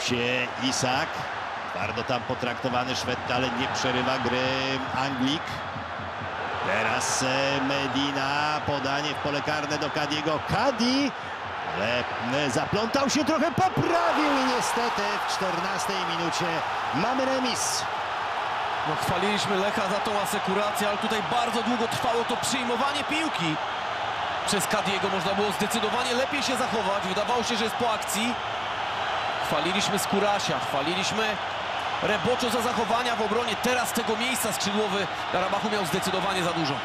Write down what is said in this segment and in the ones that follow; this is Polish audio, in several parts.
się Isak. Twardo tam potraktowany Szwed, ale nie przerywa gry Anglik. Teraz Medina, podanie w pole karne do Kadiego. Kadi, ale zaplątał się trochę, poprawił i niestety w 14 minucie mamy remis. No, chwaliliśmy Lecha za tą asekurację, ale tutaj bardzo długo trwało to przyjmowanie piłki. Przez Kadiego można było zdecydowanie lepiej się zachować. Wydawało się, że jest po akcji. Chwaliliśmy Skórasia, chwaliliśmy Reboczo za zachowania w obronie. Teraz tego miejsca skrzydłowy Garabachu miał zdecydowanie za dużo.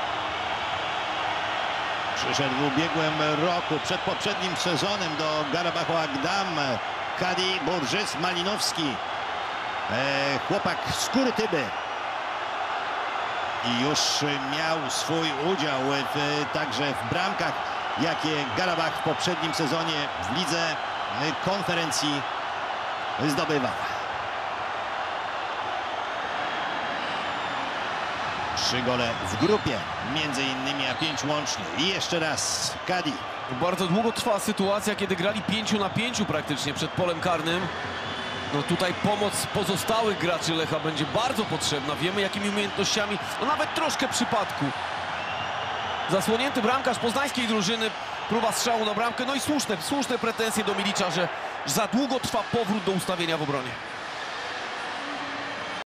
Przyszedł w ubiegłym roku, przed poprzednim sezonem do Garabachu Agdam Kadi Burżys Malinowski. Chłopak z Kurytyby. I już miał swój udział także w bramkach, jakie Garabach w poprzednim sezonie w lidze konferencji zdobywał. 3 gole w grupie, między innymi, a 5 łącznie. I jeszcze raz Kadi. Bardzo długo trwała sytuacja, kiedy grali 5 na 5 praktycznie przed polem karnym. No tutaj pomoc pozostałych graczy Lecha będzie bardzo potrzebna. Wiemy, jakimi umiejętnościami, no nawet troszkę przypadku. Zasłonięty bramkarz poznańskiej drużyny, próba strzału na bramkę, no i słuszne pretensje do Milicza, że za długo trwa powrót do ustawienia w obronie.